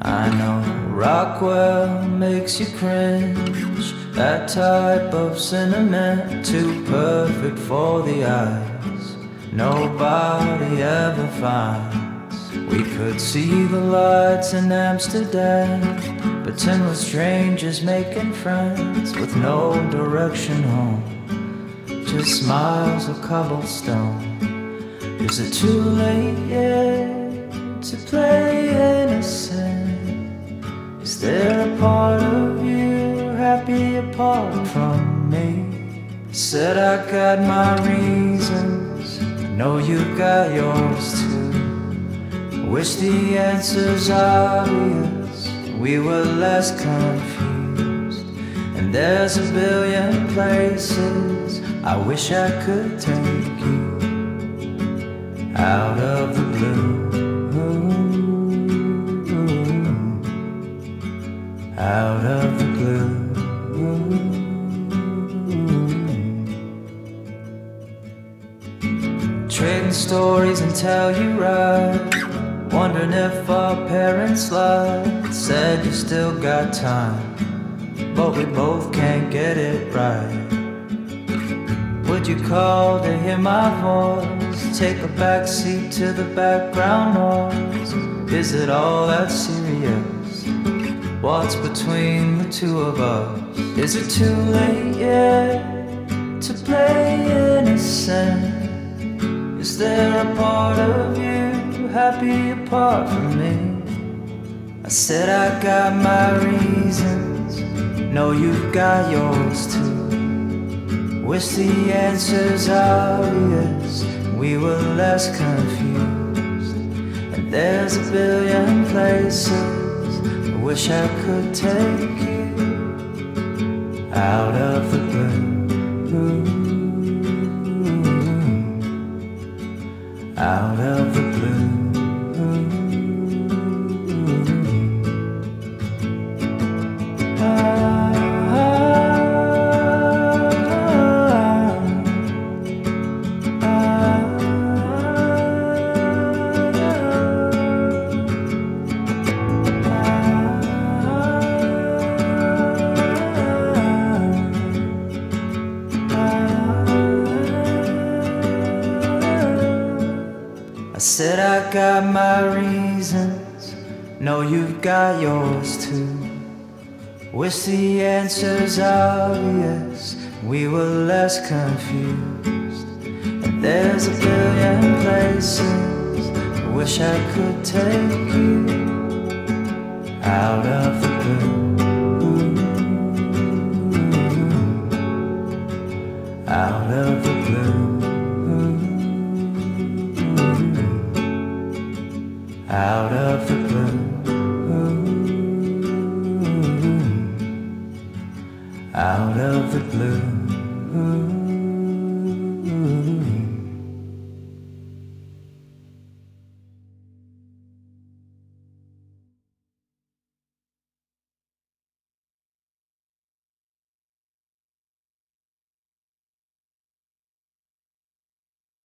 I know Rockwell makes you cringe, that type of sentiment too perfect for the eyes nobody ever finds. We could see the lights in Amsterdam, pretend we're strangers making friends with no direction home, just miles of cobblestone. Is it too late yet to play innocent? Is there a part of you happy apart from me? I said I got my reasons, know you got yours too. Wish the answer's obvious, we were less confused. And there's a billion places I wish I could take you, out of the blue, out of the blue. Trading stories until you right, wondering if our parents lied. Said you still got time, but we both can't get it right. Would you call to hear my voice? Take a back seat to the background noise. Is it all that serious? What's between the two of us? Is it too late yet to play innocent? Is there a part of you happy apart from me? I said I got my reasons, know you've got yours too. Wish the answer's obvious, we were less confused. And there's a billion places I wish I could take you, out of the blue, out of the blue. I said I got my reasons, know you've got yours too. Wish the answer's obvious, we were less confused. And there's a billion places I wish I could take you, out of